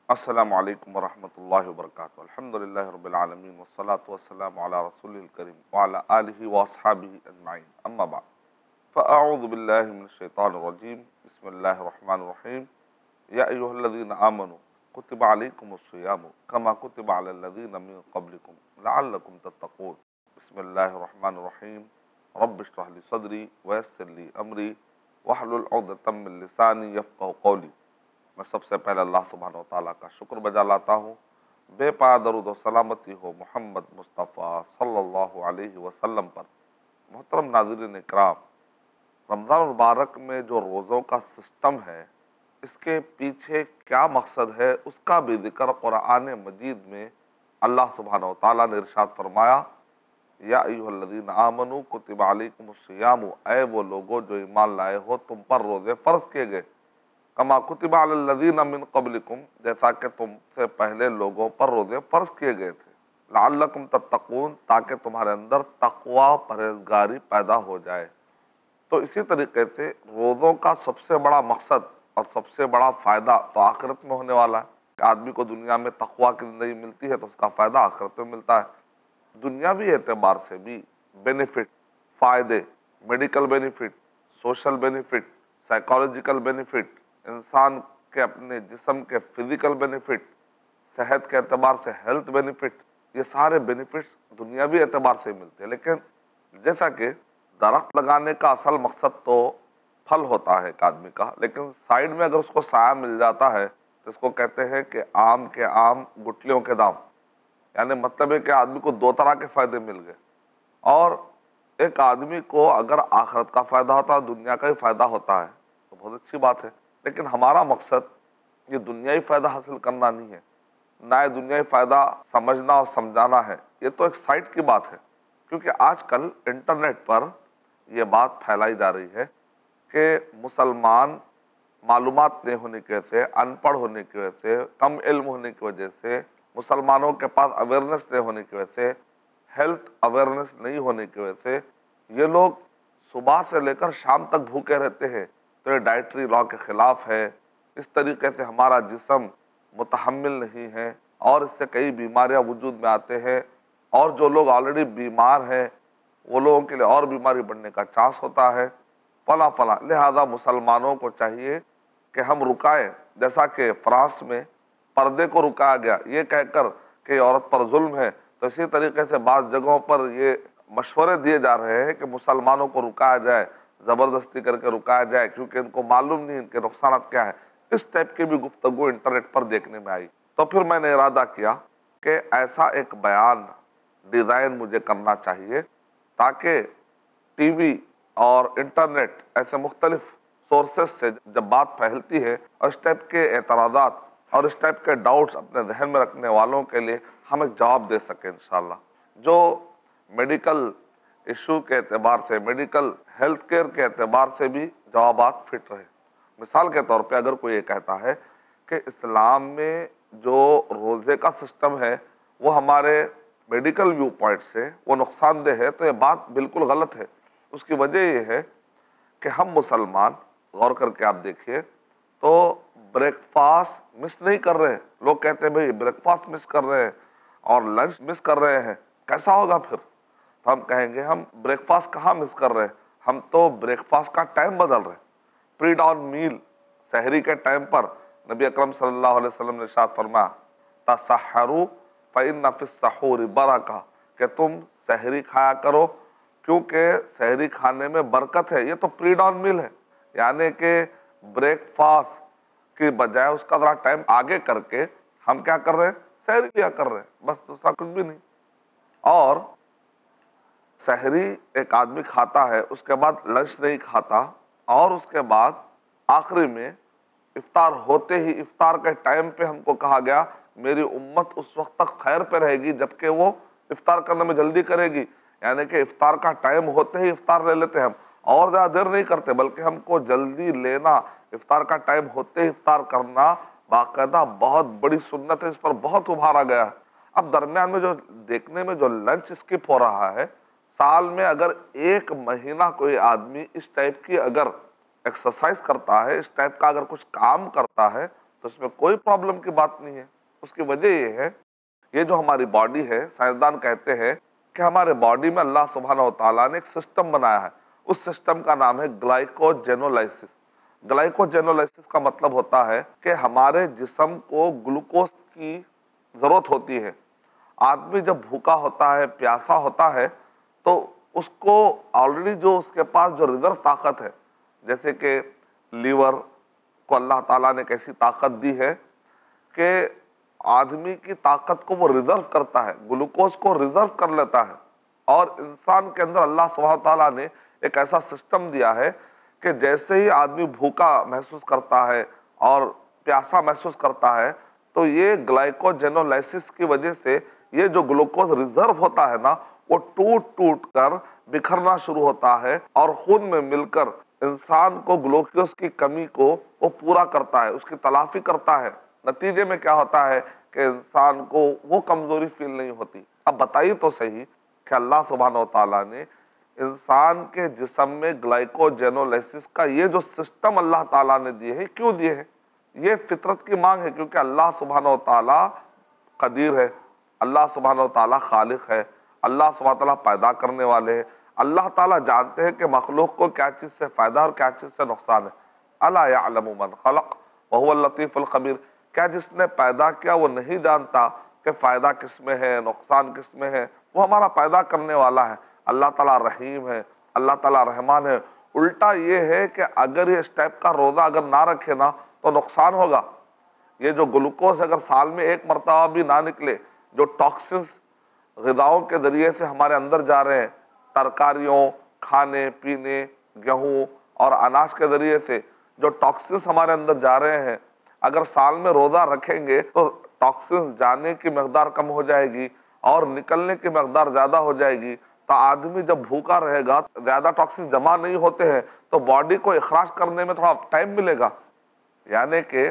السلام علیکم ورحمۃ اللہ وبرکاتہ۔ الحمد للہ رب العالمین والصلاة والسلام علی رسول الکریم وعلی آلہ واصحابہ اجمعین، اما بعد فاعوذ باللہ من الشیطان الرجیم، بسم اللہ الرحمن الرحیم۔ یا ایہا الذین آمنوا کتب علیکم الصیام کما کتب علی الذین من قبلکم لعلکم تتقون۔ بسم اللہ الرحمن الرحیم۔ رب اشرح لی صدری ویسر لی امری واحلل عقدۃ من لسانی یفقہوا قولی۔ میں سب سے پہلے اللہ سبحانہ و تعالیٰ کا شکر بجا لاتا ہوں، بے پایا درود و سلامتی ہو محمد مصطفیٰ صلی اللہ علیہ وسلم پر۔ محترم ناظرین اکرام، رمضان المبارک میں جو روزوں کا سسٹم ہے، اس کے پیچھے کیا مقصد ہے، اس کا بھی ذکر قرآن مجید میں اللہ سبحانہ و تعالیٰ نے ارشاد فرمایا، یا ایہا الذین آمنوا کتب علیکم الصیام، اے وہ لوگو جو ایمان لائے ہو تم پر روزے فرض کیے گئے، کما کتب علی الذین من قبلکم، جیسا کہ تم سے پہلے لوگوں پر روزے فرض کیے گئے تھے، لعلکم تتقون، تاکہ تمہارے اندر تقوی پرہیزگاری پیدا ہو جائے۔ تو اسی طریقے سے روزوں کا سب سے بڑا مقصد اور سب سے بڑا فائدہ تو آخرت میں ہونے والا ہے کہ آدمی کو دنیا میں تقوی کی زندگی ملتی ہے تو اس کا فائدہ آخرت میں ملتا ہے۔ دنیاوی اعتبار سے بھی بینیفٹ، فائدے، medical benefit, social benefit, psychological benefit, انسان کے اپنے جسم کے فزیکل بینیفٹ، صحت کے اعتبار سے ہیلتھ بینیفٹ، یہ سارے بینیفٹس دنیاوی اعتبار سے ملتے ہیں۔ لیکن جیسا کہ درخت لگانے کا اصل مقصد تو پھل ہوتا ہے ایک آدمی کا، لیکن سائیڈ میں اگر اس کو سایہ مل جاتا ہے تو اس کو کہتے ہیں کہ آم کے آم گٹھلیوں کے دام، یعنی مطلب ہے کہ آدمی کو دو طرح کے فائدے مل گئے۔ اور ایک آدمی کو اگر آخرت کا فائدہ ہوتا ہے، دنیا کا ہی فائدہ ہوتا ہے تو بہت اچھی بات ہے۔ لیکن ہمارا مقصد یہ دنیائی فائدہ حاصل کرنا نہیں ہے، نہ یہ دنیائی فائدہ سمجھنا اور سمجھانا ہے، یہ تو ایک سائٹ کی بات ہے۔ کیونکہ آج کل انٹرنیٹ پر یہ بات پھیلائی جا رہی ہے کہ مسلمان معلومات نہیں ہونے کی وجہ سے، ان پڑھ ہونے کی وجہ سے، کم علم ہونے کی وجہ سے، مسلمانوں کے پاس اویئرنیس نہیں ہونے کی وجہ سے، ہیلتھ اویئرنیس نہیں ہونے کی وجہ سے یہ لوگ صبح سے لے کر شام تک بھوکے رہتے ہیں۔ تو یہ ڈائٹری لا کے خلاف ہے، اس طریقے سے ہمارا جسم متحمل نہیں ہے اور اس سے کئی بیماریاں وجود میں آتے ہیں، اور جو لوگ آلریڈی بیمار ہیں وہ لوگوں کے لیے اور بیماری بڑھنے کا چانس ہوتا ہے، فلاں۔ لہذا مسلمانوں کو چاہیے کہ ہم رکائیں، جیسا کہ فرانس میں پردے کو رکایا گیا یہ کہہ کر کہ عورت پر ظلم ہے، تو اسی طریقے سے بعض جگہوں پر یہ مشورے دیے جا رہے ہیں کہ مسلمانوں کو رکایا جائے، زبردستی کر کے رکایا جائے، کیونکہ ان کو معلوم نہیں ان کے نقصانات کیا ہے۔ اس ٹائپ کی بھی گفتگو انٹرنیٹ پر دیکھنے میں آئی، تو پھر میں نے ارادہ کیا کہ ایسا ایک بیان ڈیزائن مجھے کرنا چاہیے تاکہ ٹی وی اور انٹرنیٹ ایسے مختلف سورسز سے جب بات پھیلتی ہے اور اس ٹائپ کے اعتراضات اور اس ٹائپ کے ڈاؤٹس اپنے ذہن میں رکھنے والوں کے لیے ہم ایک جواب دے سکیں انشاءاللہ، جو میڈیکل ایشو کے اعتبار سے، میڈیکل ہیلتھ کیئر کے اعتبار سے بھی جوابات فٹ رہے۔ مثال کے طور پہ اگر کوئی یہ کہتا ہے کہ اسلام میں جو روزے کا سسٹم ہے وہ ہمارے میڈیکل ویو پوائنٹ سے وہ نقصان دہ ہے، تو یہ بات بالکل غلط ہے۔ اس کی وجہ یہ ہے کہ ہم مسلمان، غور کر کے آپ دیکھیے تو بریک فاسٹ مس نہیں کر رہے ہیں۔ لوگ کہتے ہیں بھئی بریک فاسٹ مس کر رہے ہیں اور لنچ مس کر رہے ہیں، کیسا ہوگا پھر؟ تو ہم کہیں گے ہم بریک فاسٹ کہاں مس کر رہے ہیں، ہم تو بریک فاسٹ کا ٹائم بدل رہے ہیں۔ پری ڈاؤن میل، سحری کے ٹائم پر نبی اکرم صلی اللہ علیہ وسلم نے ارشاد فرمایا تسحروا فإن فی السحور برکہ، کہ تم سحری کھایا کرو کیونکہ سحری کھانے میں برکت ہے۔ یہ تو پری ڈاؤن میل ہے، یعنی کہ بریک فاسٹ کی بجائے اس کا ذرا ٹائم آگے کر کے ہم کیا کر رہے ہیں، سحری لیا کر رہے ہیں، بس دوسرا کچھ بھی نہیں۔ اور سحری ایک آدمی کھاتا ہے، اس کے بعد لنچ نہیں کھاتا، اور اس کے بعد آخری میں افطار ہوتے ہی، افطار کے ٹائم پہ ہم کو کہا گیا میری امت اس وقت تک خیر پہ رہے گی جبکہ وہ افطار کرنے میں جلدی کرے گی، یعنی کہ افطار کا ٹائم ہوتے ہی افطار لے لیتے ہیں ہم، اور زیادہ دیر نہیں کرتے، بلکہ ہم کو جلدی لینا، افطار کا ٹائم ہوتے ہی افطار کرنا باقاعدہ بہت بڑی سنت ہے، اس پر بہت ابھارا گیا ہے۔ اب درمیان میں جو دیکھنے میں جو لنچ اسکپ ہو رہا ہے، سال میں اگر ایک مہینہ کوئی آدمی اس ٹائپ کی اگر ایکسرسائز کرتا ہے، اس ٹائپ کا اگر کچھ کام کرتا ہے تو اس میں کوئی پرابلم کی بات نہیں ہے۔ اس کی وجہ یہ ہے، یہ جو ہماری باڈی ہے، سائنسدان کہتے ہیں کہ ہمارے باڈی میں اللہ سبحانہ و تعالیٰ نے ایک سسٹم بنایا ہے، اس سسٹم کا نام ہے گلائکوجینولائسس۔ گلائکوجینولائسس کا مطلب ہوتا ہے کہ ہمارے جسم کو گلوکوز کی ضرورت ہوتی ہے۔ آدمی جب بھوکا ہوتا ہے، پیاسا ہوتا ہے، تو اس کو آلریڈی جو اس کے پاس جو ریزرو طاقت ہے، جیسے کہ لیور کو اللہ تعالیٰ نے کیسی طاقت دی ہے کہ آدمی کی طاقت کو وہ ریزرو کرتا ہے، گلوکوز کو ریزرو کر لیتا ہے۔ اور انسان کے اندر اللہ سبحانہ تعالیٰ نے ایک ایسا سسٹم دیا ہے کہ جیسے ہی آدمی بھوکا محسوس کرتا ہے اور پیاسا محسوس کرتا ہے، تو یہ گلائکوجینولائسس کی وجہ سے یہ جو گلوکوز ریزرو ہوتا ہے نا، وہ ٹوٹ ٹوٹ کر بکھرنا شروع ہوتا ہے اور خون میں مل کر انسان کو گلوکوز کی کمی کو وہ پورا کرتا ہے، اس کی تلافی کرتا ہے۔ نتیجے میں کیا ہوتا ہے کہ انسان کو وہ کمزوری فیل نہیں ہوتی۔ اب بتائیے تو صحیح کہ اللہ سبحانہ و تعالیٰ نے انسان کے جسم میں گلائکوجینولائسس کا یہ جو سسٹم اللہ تعالیٰ نے دیے ہیں، کیوں دیے ہیں؟ یہ فطرت کی مانگ ہے، کیونکہ اللہ سبحانہ و تعالیٰ قدیر ہے، اللہ سبحانہ و تعالیٰ خالق ہے، اللہ سبحانہ و تعالیٰ پیدا کرنے والے ہیں۔ اللہ تعالیٰ جانتے ہیں کہ مخلوق کو کیا چیز سے فائدہ اور کیا چیز سے نقصان ہے۔ الا یعلم من خلق وهو اللطیف الخبیر، کیا جس نے پیدا کیا وہ نہیں جانتا کہ فائدہ کس میں ہے، نقصان کس میں ہے؟ وہ ہمارا پیدا کرنے والا ہے۔ اللہ تعالیٰ رحیم ہے، اللہ تعالیٰ رحمان ہے۔ الٹا یہ ہے کہ اگر یہ اس ٹائپ کا روزہ اگر نہ رکھے نا تو نقصان ہوگا۔ یہ جو گلوکوز اگر سال میں ایک مرتبہ بھی نہ نکلے، جو ٹاکسنز غذاؤں کے ذریعے سے ہمارے اندر جا رہے ہیں، ترکاریوں، کھانے پینے، گیہوں اور اناج کے ذریعے سے جو ٹاکسنز ہمارے اندر جا رہے ہیں، اگر سال میں روزہ رکھیں گے تو ٹاکسنز جانے کی مقدار کم ہو جائے گی اور نکلنے کی مقدار زیادہ ہو جائے گی۔ تو آدمی جب بھوکا رہے گا، زیادہ ٹاکسنز جمع نہیں ہوتے ہیں تو باڈی کو اخراج کرنے میں تھوڑا ٹائم ملے گا۔ یعنی کہ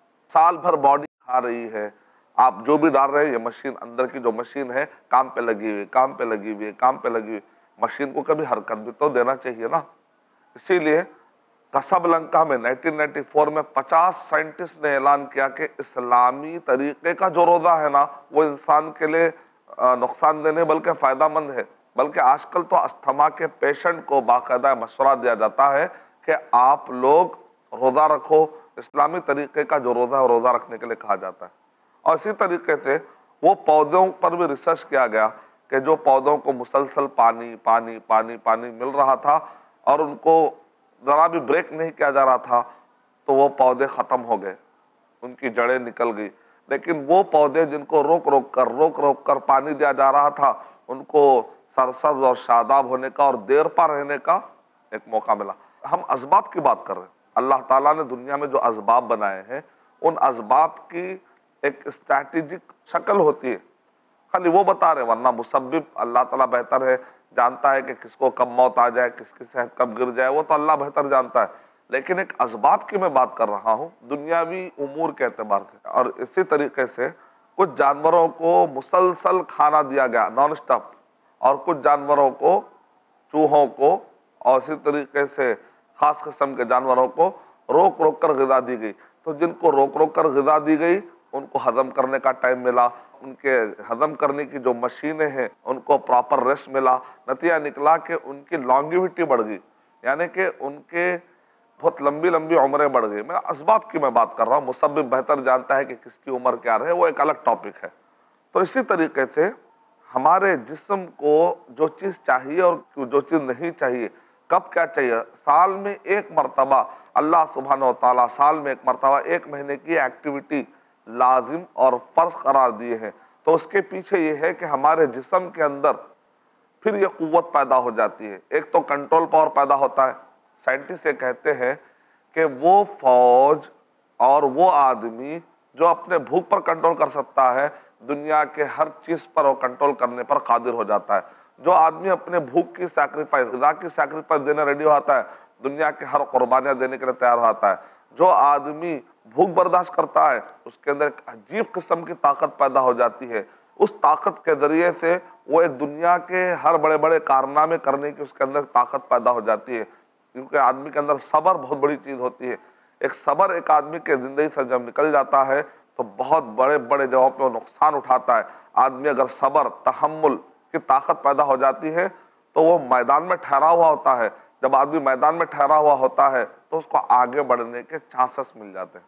سال بھر باڈی کھا رہی ہے، آپ جو بھی ڈال رہے ہیں، یہ مشین اندر کی جو مشین ہے کام پہ لگی ہوئی، کام پہ لگی ہوئی، کام پہ لگی ہوئی، مشین کو کبھی حرکت بھی تو دینا چاہیے نا۔ اسی لیے کسبلنکا میں 1994 میں 50 سائنٹسٹ نے اعلان کیا کہ اسلامی طریقے کا جو روزہ ہے نا، وہ انسان کے لیے نقصان دہ نہیں بلکہ فائدہ مند ہے۔ بلکہ آج کل تو استھما کے پیشنٹ کو باقاعدہ مشورہ دیا جاتا ہے کہ آپ لوگ روزہ رکھو، اسلامی طریقے کا جو روزہ ہے روزہ رکھنے کے لیے کہا جاتا ہے۔ اور اسی طریقے سے وہ پودوں پر بھی ریسرچ کیا گیا کہ جو پودوں کو مسلسل پانی پانی پانی پانی مل رہا تھا اور ان کو ذرا بھی بریک نہیں کیا جا رہا تھا، تو وہ پودے ختم ہو گئے، ان کی جڑیں نکل گئی۔ لیکن وہ پودے جن کو روک روک کر پانی دیا جا رہا تھا، ان کو سرسبز اور شاداب ہونے کا اور دیر پا رہنے کا ایک موقع ملا۔ ہم اسباب کی بات کر رہے ہیں۔ اللہ تعالیٰ نے دنیا میں جو اسباب بنائے ہیں، ان اسباب کی ایک اسٹریٹجک شکل ہوتی ہے، خالی وہ بتا رہے ہیں، ورنہ مسبب اللہ تعالیٰ بہتر ہے، جانتا ہے کہ کس کو کب موت آ جائے، کس کی صحت کب گر جائے، وہ تو اللہ بہتر جانتا ہے۔ لیکن ایک اسباب کی میں بات کر رہا ہوں دنیاوی امور کے اعتبار سے۔ اور اسی طریقے سے کچھ جانوروں کو مسلسل کھانا دیا گیا نان اسٹاپ، اور کچھ جانوروں کو، چوہوں کو، اور اسی طریقے سے خاص قسم کے جانوروں کو روک روک کر غذا دی گئی۔ تو جن کو روک روک کر غذا دی گئی ان کو ہضم کرنے کا ٹائم ملا، ان کے ہضم کرنے کی جو مشینیں ہیں ان کو پراپر ریسٹ ملا۔ نتیجہ نکلا کہ ان کی لانگیوٹی بڑھ گئی، یعنی کہ ان کے بہت لمبی لمبی عمریں بڑھ گئی۔ میں اسباب کی میں بات کر رہا ہوں، مسبب بہتر جانتا ہے کہ کس کی عمر کیا رہے، وہ ایک الگ ٹاپک ہے۔ تو اسی طریقے سے ہمارے جسم کو جو چیز چاہیے اور جو چیز نہیں چاہیے، کب کیا چاہیے، سال میں ایک مرتبہ اللہ سبحانہ و تعالیٰ سال میں ایک مرتبہ ایک مہینے کی ایکٹیویٹی لازم اور فرض قرار دیے ہیں۔ تو اس کے پیچھے یہ ہے کہ ہمارے جسم کے اندر پھر یہ قوت پیدا ہو جاتی ہے۔ ایک تو کنٹرول پاور پیدا ہوتا ہے۔ سائنٹسٹ یہ کہتے ہیں کہ وہ فوج اور وہ آدمی جو اپنے بھوک پر کنٹرول کر سکتا ہے، دنیا کے ہر چیز پر وہ کنٹرول کرنے پر قادر ہو جاتا ہے۔ جو آدمی اپنے بھوک کی سیکریفائس، غذا کی سیکریفائس دینے ریڈی ہوتا ہے، دنیا کے ہر قربانیاں دینے کے لیے تیار ہوتا ہے۔ جو آدمی بھوک برداشت کرتا ہے، اس کے اندر ایک عجیب قسم کی طاقت پیدا ہو جاتی ہے۔ اس طاقت کے ذریعے سے وہ ایک دنیا کے ہر بڑے بڑے کارنامے کرنے کی اس کے اندر طاقت پیدا ہو جاتی ہے، کیونکہ آدمی کے اندر صبر بہت بڑی چیز ہوتی ہے۔ ایک صبر ایک آدمی کے زندگی سے جب نکل جاتا ہے تو بہت بڑے بڑے جگہوں پہ وہ نقصان اٹھاتا ہے۔ آدمی اگر صبر تحمل کی طاقت پیدا ہو جاتی ہے تو وہ میدان میں ٹھہرا ہوا ہوتا ہے۔ جب آدمی میدان میں ٹھہرا ہوا ہوتا ہے تو اس کو آگے بڑھنے کے چانسز مل جاتے ہیں۔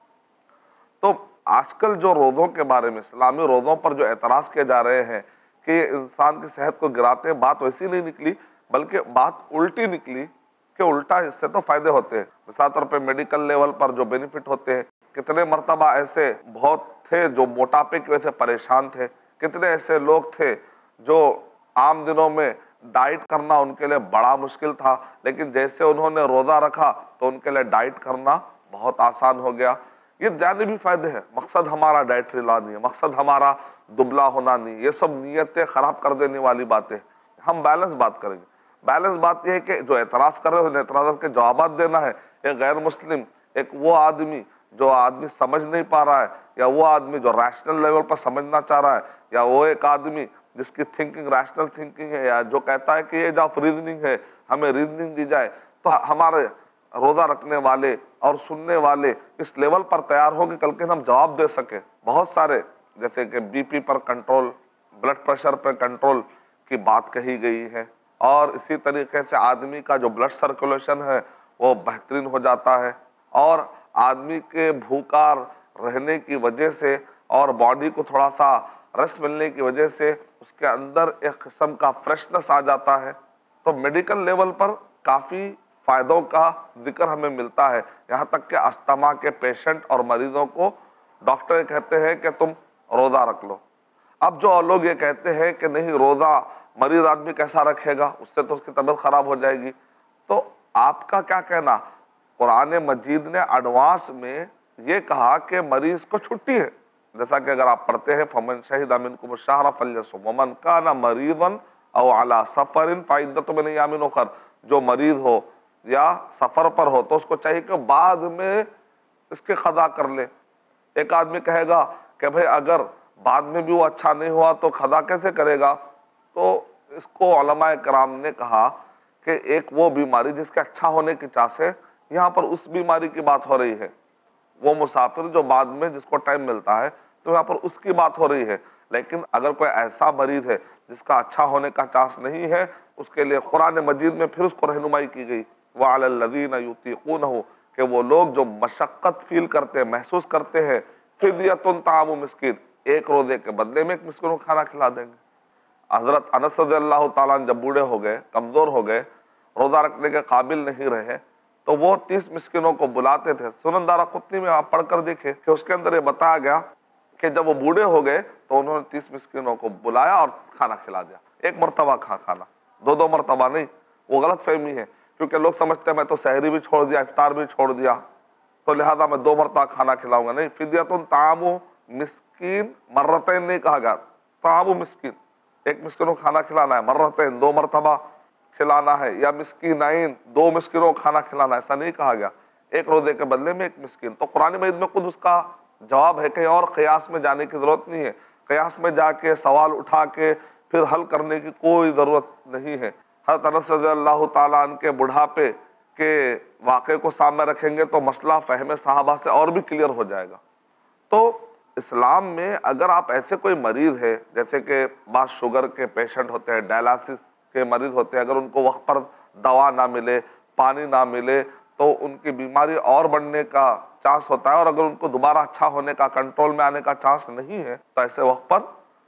تو آج کل جو روزوں کے بارے میں، اسلامی روزوں پر جو اعتراض کیے جا رہے ہیں کہ یہ انسان کی صحت کو گراتے ہیں، بات ویسی نہیں نکلی بلکہ بات الٹی نکلی کہ الٹا اس سے تو فائدے ہوتے ہیں۔ مثال طور پہ میڈیکل لیول پر جو بینیفٹ ہوتے ہیں، کتنے مرتبہ ایسے بہت تھے جو موٹاپے کی وجہ سے پریشان تھے، کتنے ایسے لوگ تھے جو عام دنوں میں ڈائٹ کرنا ان کے لیے بڑا مشکل تھا، لیکن جیسے انہوں نے روزہ رکھا تو ان کے لیے ڈائٹ کرنا بہت آسان ہو گیا۔ یہ جانبی فائدے ہیں۔ مقصد ہمارا ڈائٹری لا نہیں ہے، مقصد ہمارا دبلا ہونا نہیں، یہ سب نیتیں خراب کر دینے والی باتیں۔ ہم بیلنس بات کریں گے۔ بیلنس بات یہ ہے کہ جو اعتراض کر رہے ہیں ان اعتراضات کے جوابات دینا ہے۔ ایک غیر مسلم، ایک وہ آدمی جو آدمی سمجھ نہیں پا رہا ہے، یا وہ آدمی جو ریشنل لیول پر سمجھنا چاہ رہا ہے، یا وہ ایک آدمی جس کی تھنکنگ ریشنل تھنکنگ ہے، یا جو کہتا ہے کہ ایج آف ریزننگ ہے، ہمیں ریزننگ دی جائے، تو ہمارے روزہ رکھنے والے اور سننے والے اس لیول پر تیار ہو کہ کل کے ہم جواب دے سکیں۔ بہت سارے جیسے کہ بی پی پر کنٹرول، بلڈ پریشر پر کنٹرول کی بات کہی گئی ہے، اور اسی طریقے سے آدمی کا جو بلڈ سرکولیشن ہے وہ بہترین ہو جاتا ہے، اور آدمی کے بھوکا رہنے کی وجہ سے اور باڈی کو تھوڑا سا ریسٹ ملنے کی وجہ سے اس کے اندر ایک قسم کا فریشنس آ جاتا ہے۔ تو میڈیکل لیول پر کافی فائدوں کا ذکر ہمیں ملتا ہے، یہاں تک کہ استھما کے پیشنٹ اور مریضوں کو ڈاکٹر کہتے ہیں کہ تم روزہ رکھ لو۔ اب جو لوگ یہ کہتے ہیں کہ نہیں روزہ مریض آدمی کیسا رکھے گا، اس سے تو اس کی طبیعت خراب ہو جائے گی، تو آپ کا کیا کہنا؟ قرآن مجید نے ایڈوانس میں یہ کہا کہ مریض کو چھٹی ہے، جیسا کہ اگر آپ پڑھتے ہیں فَمَنْ شَهِدَ مِنْكُمُ الشَّهْرَ فَلْيَصُمْ وَمَنْ كَانَ مَرِيضًا أَوْ عَلَى سَفَرٍ فَعِدَّةٌ مِنْ أَيَّامٍ أُخَرَ، جو مریض ہو یا سفر پر ہو تو اس کو چاہیے کہ بعد میں اس کے قضا کر لے۔ ایک آدمی کہے گا کہ بھئی اگر بعد میں بھی وہ اچھا نہیں ہوا تو قضا کیسے کرے گا؟ تو اس کو علماء کرام نے کہا کہ ایک وہ بیماری جس کے اچھا ہونے کی چانس ہے، یہاں پر اس بیماری کی بات ہو رہی ہے۔ وہ مسافر جو بعد میں جس کو ٹائم ملتا ہے تو یہاں پر اس کی بات ہو رہی ہے، لیکن اگر کوئی ایسا مریض ہے جس کا اچھا ہونے کا چانس نہیں ہے، اس کے لیے قرآن مجید میں پھر اس کو رہنمائی کی گئی، وَعَلَى الَّذِينَ يُطِيقُونَهُ، کہ وہ لوگ جو مشقت فیل کرتے ہیں، محسوس کرتے ہیں، فِدْيَةٌ طَعَامُ مسکین، ایک روزے کے بدلے میں ایک مسکین کو کھانا کھلا دیں گے۔ حضرت انس رضی اللہ تعالیٰ عنہ جب بوڑھے ہو گئے، کمزور ہو گئے، روزہ رکھنے کے قابل نہیں رہے، تو وہ 30 مسکینوں کو بلاتے تھے۔ سنن دارقطنی میں آپ پڑھ کر دیکھیں کہ اس کے اندر یہ بتایا گیا کہ جب وہ بوڑھے ہو گئے تو انہوں نے 30 مسکینوں کو بلایا اور کھانا کھلا دیا۔ ایک مرتبہ کھانا، دو مرتبہ نہیں۔ وہ غلط فہمی ہے، کیونکہ لوگ سمجھتے ہیں میں تو سحری بھی چھوڑ دیا، افطار بھی چھوڑ دیا، تو لہذا میں 2 مرتبہ کھانا کھلاؤں گا۔ نہیں، فدیۃ طعام مسکین، مرتين نہیں کہا گیا، طعام مسکین، ایک مسکین کو کھانا کھلانا ہے، مرتين 2 مرتبہ کھلانا ہے، یا مسکینین 2 مسکینوں کو کھانا کھلانا ہے، ایسا نہیں کہا گیا، ایک روزے کے بدلے میں ایک مسکین۔ تو قرآن مجید میں خود اس کا جواب ہے، کہیں اور قیاس میں جانے کی ضرورت نہیں ہے، قیاس میں جا کے سوال اٹھا کے پھر حل کرنے کی کوئی ضرورت نہیں ہے۔ حضرت انس رضی اللہ تعالیٰ عنہ کے بڑھاپے کے واقعے کو سامنے رکھیں گے تو مسئلہ فہم صحابہ سے اور بھی کلیئر ہو جائے گا۔ تو اسلام میں اگر آپ ایسے کوئی مریض ہے، جیسے کہ بعض شوگر کے پیشنٹ ہوتے ہیں، ڈائلاسس کے مریض ہوتے ہیں، اگر ان کو وقت پر دوا نہ ملے، پانی نہ ملے تو ان کی بیماری اور بڑھنے کا چانس ہوتا ہے، اور اگر ان کو دوبارہ اچھا ہونے کا، کنٹرول میں آنے کا چانس نہیں ہے تو ایسے وقت پر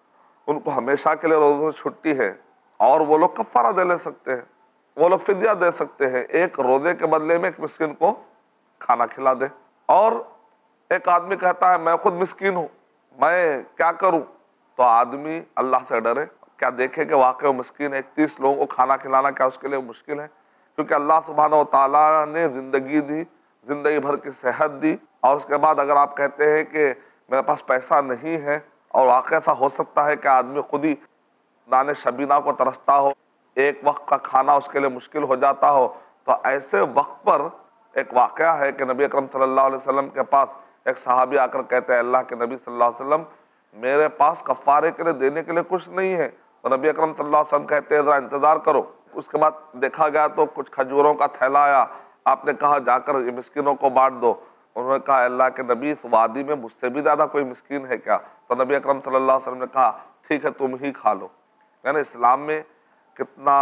ان کو ہمیشہ کے لیے روزوں سے چھٹی ہے، اور وہ لوگ کفارہ دے لے سکتے ہیں، وہ لوگ فدیہ دے سکتے ہیں، ایک روزے کے بدلے میں ایک مسکین کو کھانا کھلا دے۔ اور ایک آدمی کہتا ہے میں خود مسکین ہوں، میں کیا کروں؟ تو آدمی اللہ سے ڈرے، کیا دیکھے کہ واقعی وہ مسکین ہے، 31 لوگوں کو کھانا کھلانا کیا اس کے لیے مشکل ہے؟ کیونکہ اللہ سبحانہ و تعالیٰ نے زندگی دی، زندگی بھر کی صحت دی، اور اس کے بعد اگر آپ کہتے ہیں کہ میرے پاس پیسہ نہیں ہے، اور واقعہ ایسا ہو سکتا ہے کہ آدمی خود ہی دانے شبینہ کو ترستا ہو، ایک وقت کا کھانا اس کے لیے مشکل ہو جاتا ہو، تو ایسے وقت پر ایک واقعہ ہے کہ نبی اکرم صلی اللہ علیہ وسلم کے پاس ایک صحابی آ کر کہتے ہیں اللہ کے نبی صلی اللہ علیہ وسلم میرے پاس کفارے کے لیے دینے کے لیے کچھ نہیں ہے، تو نبی اکرم صلی اللہ علیہ وسلم کہتے ہیں ذرا انتظار کرو۔ اس کے بعد دیکھا گیا تو کچھ کھجوروں کا تھیلا آیا، آپ نے کہا جا کر یہ مسکینوں کو بانٹ دو۔ انہوں نے کہا اللہ کے نبی اس وادی میں مجھ سے بھی زیادہ کوئی مسکین ہے کیا؟ تو نبی اکرم صلی اللہ علیہ وسلم نے کہا ٹھیک ہے تم ہی کھا لو۔ یعنی اسلام میں کتنا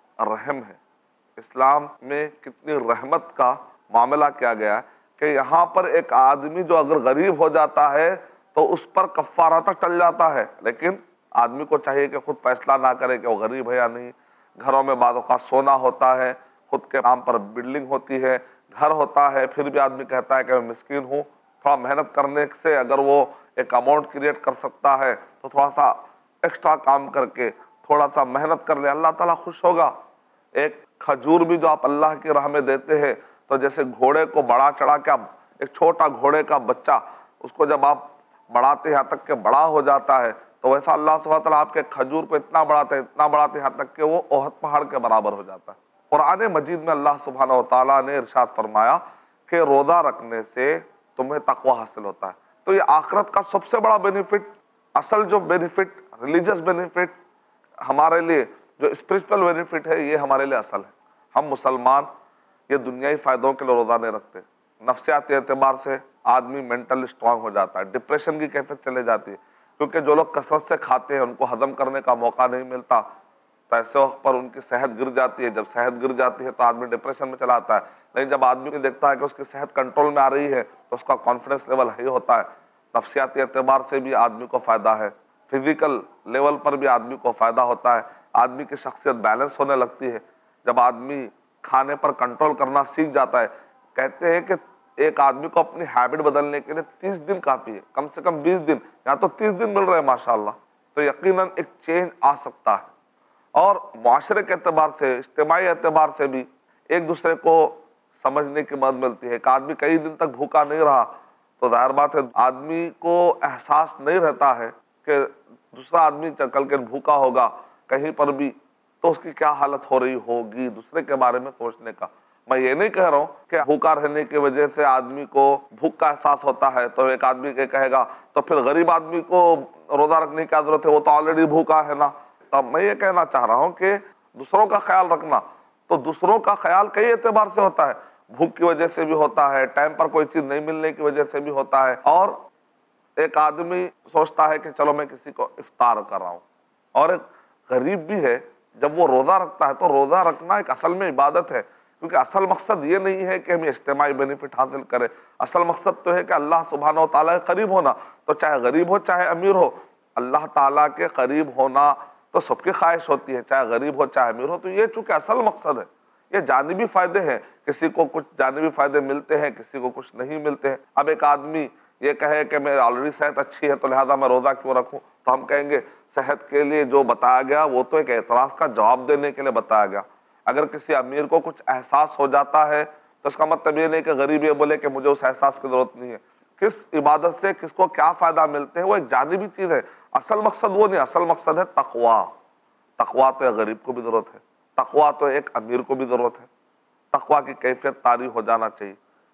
رحم ہے، اسلام میں کتنی رحمت کا معاملہ کیا گیا ہے کہ یہاں پر ایک آدمی جو اگر غریب ہو جاتا ہے تو اس پر کفارہ تک ٹل جاتا ہے، لیکن آدمی کو چاہیے کہ خود فیصلہ نہ کرے کہ وہ غریب ہے یا نہیں۔ گھروں میں بعض اوقات سونا ہوتا ہے، خود کے نام پر بلڈنگ ہوتی ہے، گھر ہوتا ہے، پھر بھی آدمی کہتا ہے کہ میں مسکین ہوں۔ تھوڑا محنت کرنے سے اگر وہ ایک اماؤنٹ کریٹ کر سکتا ہے تو تھوڑا سا ایکسٹرا کام کر کے تھوڑا سا محنت کر لے، اللہ تعالیٰ خوش ہوگا۔ ایک کھجور بھی جو آپ اللہ کی راہ میں دیتے ہیں تو جیسے گھوڑے کو بڑا چڑھا کے ایک چھوٹا گھوڑے کا بچہ اس کو جب آپ بڑھاتے ہیں یہاں تک کہ بڑا ہو جاتا ہے تو ویسا اللہ سبحانہ وتعالیٰ آپ کے کھجور کو اتنا بڑھاتے ہیں اتنا بڑھاتے ہیں یہاں تک کہ وہ احد پہاڑ کے برابر ہو جاتا ہے۔ قرآن مجید میں اللہ سبحانہ وتعالیٰ نے ارشاد فرمایا کہ روزہ رکھنے سے تمہیں تقوی حاصل ہوتا ہے۔ تو یہ آخرت کا سب سے بڑا بینیفٹ، اصل جو بینیفٹ، ریلیجس بینیفٹ ہمارے لیے جو اسپرچل بینیفٹ ہے، یہ ہمارے لیے اصل ہے۔ ہم مسلمان یہ دنیائی فائدوں کے لیے روزہ نہیں رکھتے۔ نفسیاتی اعتبار سے آدمی مینٹل اسٹرانگ ہو جاتا ہے، ڈپریشن کی کیفیت چلے جاتی ہے، کیونکہ جو لوگ کثرت سے کھاتے ہیں ان کو ہضم کرنے کا موقع نہیں ملتا، تو ایسے وقت پر ان کی صحت گر جاتی ہے۔ جب صحت گر جاتی ہے تو آدمی ڈپریشن میں چلا آتا ہے، لیکن جب آدمی دیکھتا ہے کہ اس کی صحت کنٹرول میں آ رہی ہے تو اس کا کانفیڈنس لیول ہائی ہوتا ہے۔ نفسیاتی اعتبار سے بھی آدمی کو فائدہ ہے، فزیکل لیول پر بھی آدمی کو فائدہ ہوتا ہے، آدمی کی شخصیت بیلنس ہونے لگتی ہے جب آدمی کھانے پر کنٹرول کرنا سیکھ جاتا ہے۔ کہتے ہیں کہ ایک آدمی کو اپنی ہیبٹ بدلنے کے لیے 30 دن کافی ہے، کم سے کم 20 دن یا تو 30 دن مل رہے ہیں ماشاءاللہ، تو یقیناً ایک چینج آ سکتا ہے۔ اور معاشرے کے اعتبار سے، اجتماعی اعتبار سے بھی ایک دوسرے کو سمجھنے کی مدد ملتی ہے۔ ایک آدمی کئی دن تک بھوکا نہیں رہا تو ظاہر بات ہے آدمی کو احساس نہیں رہتا ہے کہ دوسرا آدمی کل کے بھوکا ہوگا کہیں پر بھی تو اس کی کیا حالت ہو رہی ہوگی، دوسرے کے بارے میں سوچنے کا۔ میں یہ نہیں کہہ رہا ہوں کہ بھوکا رہنے کی وجہ سے آدمی کو بھوک کا احساس ہوتا ہے تو ایک آدمی کے کہے گا تو پھر غریب آدمی کو روزہ رکھنے کی ضرورت ہے، وہ تو آلریڈی بھوکا ہے نا۔ اب میں یہ کہنا چاہ رہا ہوں کہ دوسروں کا خیال رکھنا تو دوسروں کا خیال کئی اعتبار سے ہوتا ہے، بھوک کی وجہ سے بھی ہوتا ہے، ٹائم پر کوئی چیز نہیں ملنے کی وجہ سے بھی ہوتا ہے، اور ایک آدمی سوچتا ہے کہ چلو میں کسی کو افطار کر رہا ہوں، اور ایک غریب بھی ہے جب وہ روزہ رکھتا ہے تو روزہ رکھنا ایک اصل میں عبادت ہے، کیونکہ اصل مقصد یہ نہیں ہے کہ ہم اجتماعی بینیفٹ حاصل کریں، اصل مقصد تو ہے کہ اللہ سبحانہ و تعالیٰ کے قریب ہونا۔ تو چاہے غریب ہو چاہے امیر ہو، اللہ تعالیٰ کے قریب ہونا تو سب کی خواہش ہوتی ہے، چاہے غریب ہو چاہے امیر ہو۔ تو یہ چونکہ اصل مقصد ہے، یہ جانبی فائدے ہیں، کسی کو کچھ جانبی فائدے ملتے ہیں، کسی کو کچھ نہیں ملتے ہیں۔ اب ایک آدمی یہ کہے کہ میرے آلریڈی صحت اچھی ہے تو لہذا میں روزہ کیوں رکھوں، تو ہم کہیں گے صحت کے لیے جو بتایا گیا وہ تو ایک اعتراض کا جواب دینے کے لیے بتایا گیا۔ اگر کسی امیر کو کچھ احساس ہو جاتا ہے تو اس کا مطلب یہ نہیں کہ غریب یہ بولے کہ مجھے اس احساس کی ضرورت نہیں ہے۔ کس عبادت سے کس کو کیا فائدہ ملتے ہیں وہ ایک جانبی چیز ہے، اصل مقصد وہ نہیں، اصل مقصد ہے تقوی۔ تقوی تو ایک غریب کو بھی ضرورت ہے، تقوی تو ایک امیر کو بھی ضرورت ہے، تقوی کی کیفیت طاری ہو جانا چاہیے۔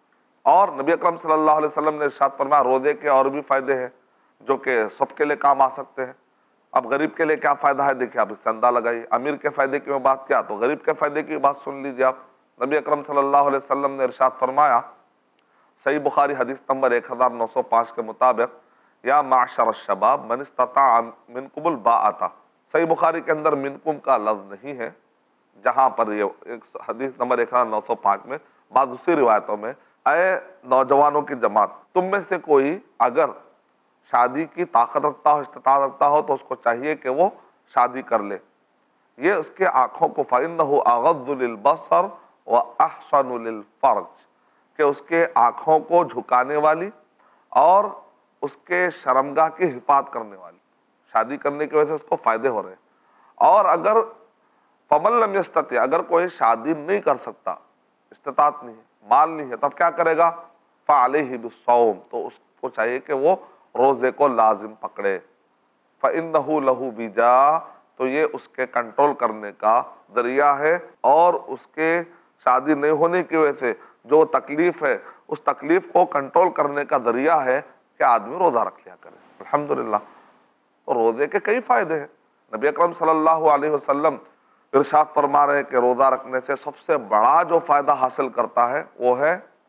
اور نبی اکرم صلی اللہ علیہ وسلم نے ارشاد فرمایا روزے کے اور بھی فائدے ہیں جو کہ سب کے لیے کام آ سکتے ہیں۔ اب غریب کے لیے کیا فائدہ ہے دیکھیے، آپ اس سے اندازہ لگائیے۔ امیر کے فائدے کی میں بات کیا تو غریب کے فائدے کی بات سن لیجیے آپ۔ نبی اکرم صلی اللہ علیہ وسلم نے ارشاد فرمایا، صحیح بخاری حدیث نمبر 1905 کے مطابق، یا معشر الشباب من استطاع منکم الباءۃ، صحیح بخاری کے اندر منکم کا لفظ نہیں ہے، جہاں پر یہ حدیث نمبر 1905 میں بعض دوسری روایتوں میں، اے نوجوانوں کی جماعت، تم میں سے کوئی اگر شادی کی طاقت رکھتا ہو، استطاعت رکھتا ہو تو اس کو چاہیے کہ وہ شادی کر لے، یہ اس کے آنکھوں کو فَإِنَّهُ أَغَضُّ لِلْبَصَرِ وَأَحْسَنُ لِلْفَرْجِ، کہ اس کے آنکھوں کو جھکانے والی اور اس کے شرمگاہ کی حفاظت کرنے والی، شادی کرنے کی وجہ سے اس کو فائدے ہو رہے ہیں۔ اور اگر فَمَن لَمْ يَسْتَطِعْ، اگر کوئی شادی نہیں کر سکتا، استطاعت نہیں ہے، مال نہیں ہے، تب کیا کرے گا؟ فَعَلَيْهِ بِالصَّوْمِ، تو اس کو چاہیے کہ وہ روزے کو لازم پکڑے۔ فَإِنَّهُ لَهُ وِجَاء، تو یہ اس کے کنٹرول کرنے کا ذریعہ ہے، اور اس کے شادی نہیں ہونے کی وجہ سے جو تکلیف ہے اس تکلیف کو کنٹرول کرنے کا ذریعہ ہے کہ آدمی روزہ رکھ لیا کرے۔ الحمدللہ، تو روزے کے کئی فائدے ہیں۔ نبی اکرم صلی اللہ علیہ وسلم ارشاد فرما رہے ہیں کہ روزہ رکھنے سے سب سے بڑا جو فائدہ حاصل کرتا ہے وہ ہے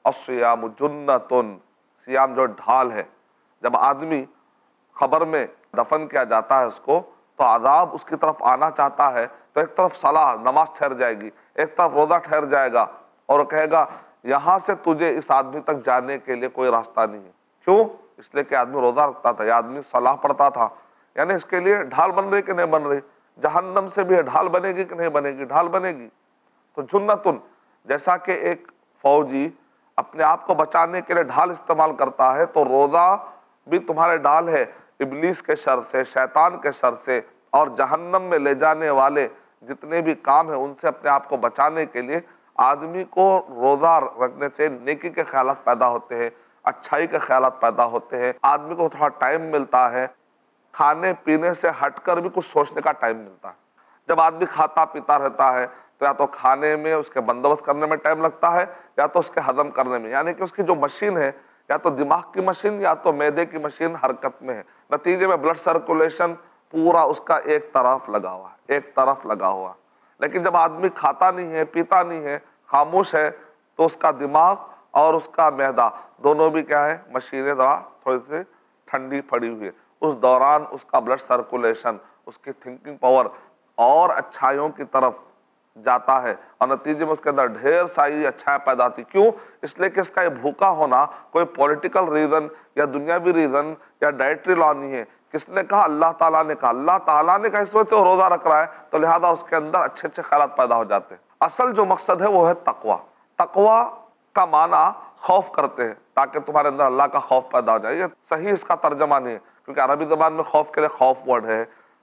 الصیام جنتن، سیام جو ڈھال ہے. جب آدمی قبر میں دفن کیا جاتا ہے اس کو، تو عذاب اس کی طرف آنا چاہتا ہے تو ایک طرف صلاح نماز ٹھہر جائے گی، ایک طرف روزہ ٹھہر جائے گا، اور وہ کہے گا یہاں سے تجھے اس آدمی تک جانے کے لیے کوئی راستہ نہیں ہے. کیوں؟ اس لیے کہ آدمی روزہ رکھتا تھا، یہ آدمی صلاح پڑھتا تھا. یعنی اس کے لیے ڈھال بن رہی کہ نہیں بن رہی؟ جہنم سے بھی ڈھال بنے گی کہ نہیں بنے گی؟ ڈھال بنے گی. تو جنتن، جیسا کہ ایک فوجی اپنے آپ کو بچانے کے لیے ڈھال استعمال کرتا ہے، تو روزہ بھی تمہارے ڈھال ہے ابلیس کے شر سے، شیطان کے شر سے، اور جہنم میں لے جانے والے جتنے بھی کام ہیں ان سے اپنے آپ کو بچانے کے لیے آدمی کو روزہ رکھنے سے نیکی کے خیالات پیدا ہوتے ہیں، اچھائی کے خیالات پیدا ہوتے ہیں، آدمی کو تھوڑا ٹائم ملتا ہے، کھانے پینے سے ہٹ کر بھی کچھ سوچنے کا ٹائم ملتا ہے. جب آدمی کھاتا پیتا رہتا ہے تو یا تو کھانے میں اس کے بندوبست کرنے میں ٹائم لگتا ہے، یا تو اس کے ہضم کرنے میں، یعنی کہ اس کی جو مشین ہے یا تو دماغ کی مشین یا تو معدے کی مشین حرکت میں ہے. نتیجے میں بلڈ سرکولیشن پورا اس کا ایک طرف لگا ہوا ہے، ایک طرف لگا ہوا. لیکن جب آدمی کھاتا نہیں ہے، پیتا نہیں ہے، خاموش ہے، تو اس کا دماغ اور اس کا معدہ دونوں بھی کیا ہے؟ مشینیں تھوڑی سی ٹھنڈی پڑی ہوئی ہے. اس دوران اس کا بلڈ سرکولیشن، اس کی تھنکنگ پاور اور اچھائیوں کی طرف جاتا ہے، اور نتیجے میں اس کے اندر ڈھیر ساری اچھائیں پیدا ہوتی. کیوں؟ اس لیے کہ اس کا یہ بھوکا ہونا کوئی پولیٹیکل ریزن یا دنیاوی ریزن یا ڈائٹری لا نہیں ہے. کس نے کہا؟ اللہ تعالیٰ نے کہا. اللہ تعالیٰ نے کہا، اس وجہ سے وہ روزہ رکھ رہا ہے، تو لہذا اس کے اندر اچھے اچھے خیالات پیدا ہو جاتے ہیں. اصل جو مقصد ہے وہ ہے تقوی. تقوی کا معنی خوف کرتے ہیں، تاکہ تمہارے اندر اللہ کا خوف پیدا ہو جائے. یہ صحیح اس کا ترجمہ نہیں ہے، کیونکہ عربی زبان میں خوف کے لیے خوف ورڈ ہے،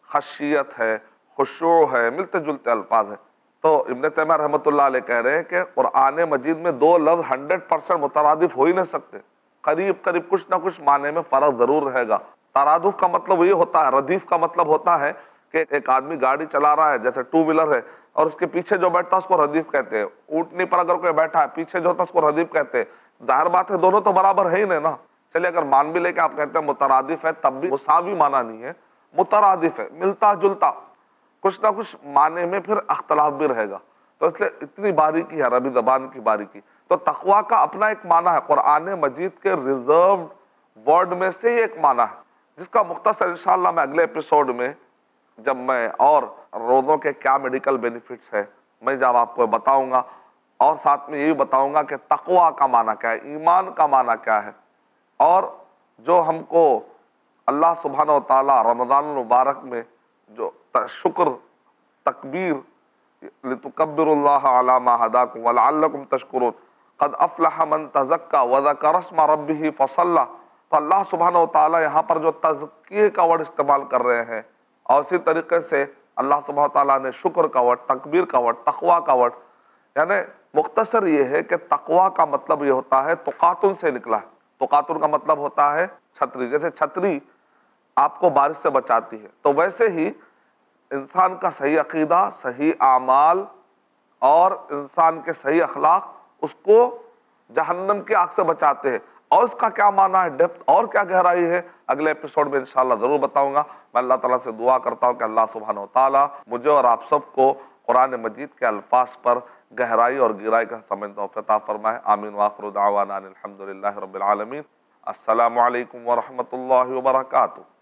خشیت ہے، خشوع ہے، ملتے جلتے الفاظ ہیں. تو ابن تیمیہ رحمۃ اللہ علیہ کہہ رہے ہیں کہ قرآن مجید میں دو لفظ 100% مترادف ہو ہی نہیں سکتے، قریب قریب کچھ نہ کچھ معنی میں فرق ضرور رہے گا. ترادف کا مطلب یہ ہوتا ہے، ردیف کا مطلب ہوتا ہے کہ ایک آدمی گاڑی چلا رہا ہے، جیسے ٹو ویلر ہے، اور اس کے پیچھے جو بیٹھتا ہے اس کو ردیف کہتے ہیں. اونٹنی پر اگر کوئی بیٹھا ہے، پیچھے جو ہوتا ہے اس کو ردیف کہتے ہیں. ظاہر بات ہے دونوں تو برابر ہے ہی نہیں نا. چلیے اگر مان بھی لے کے آپ کہتے ہیں مترادف ہے، تب بھی مساوی معنی نہیں ہے، مترادف ہے، ملتا جلتا، کچھ نہ کچھ معنی میں پھر اختلاف بھی رہے گا. تو اس لیے اتنی باریکی ہے عربی زبان کی باریکی. تو تقوی کا اپنا ایک معنی ہے، قرآن مجید کے ریزروڈ ورڈ میں سے یہ ایک معنی ہے، جس کا مختصر انشاءاللہ میں اگلے ایپیسوڈ میں جب میں اور روزوں کے کیا میڈیکل بینیفٹس ہے میں جب آپ کو بتاؤں گا، اور ساتھ میں یہ بھی بتاؤں گا کہ تقوی کا معنی کیا ہے، ایمان کا معنی کیا ہے، اور جو ہم کو اللہ سبحانہ و تعالی رمضان المبارک میں جو شکر، تکبیر، لِتُكَبِّرُوا اللَّهَ عَلَى مَا هَدَاكُمْ وَلَعَلَّكُمْ تَشْكُرُونَ، قَدْ أَفْلَحَ مَنْ تَزَكَّى وَذَكَرَ اسْمَ رَبِّهِ فَصَلَّى. تو اللہ سبحانہ و تعالی یہاں پر جو تزکیے کا ورڈ استعمال کر رہے ہیں، اور اسی طریقے سے اللہ سبحانہ و تعالی نے شکر کا ورڈ، تکبیر کا ورڈ، تقوی کا ورڈ، یعنی مختصر یہ ہے کہ تقوی کا مطلب یہ ہوتا ہے، تقاتن سے نکلا ہے. تقاتن کا مطلب ہوتا ہے چھتری. جیسے چھتری آپ کو بارش سے بچاتی ہے، تو ویسے ہی انسان کا صحیح عقیدہ، صحیح اعمال اور انسان کے صحیح اخلاق اس کو جہنم کی آگ سے بچاتے ہیں. اور اس کا کیا معنی ہے، ڈیپتھ اور کیا گہرائی ہے، اگلے ایپیسوڈ میں انشاءاللہ ضرور بتاؤں گا. میں اللہ تعالیٰ سے دعا کرتا ہوں کہ اللہ سبحانہ و تعالیٰ مجھے اور آپ سب کو قرآن مجید کے الفاظ پر گہرائی اور گہرائی کا سمجھنا توفیق عطا فرمائے. آمین وآخر دعوانا الحمدللہ رب العالمین. السلام علیکم ورحمۃ اللہ وبرکاتہ.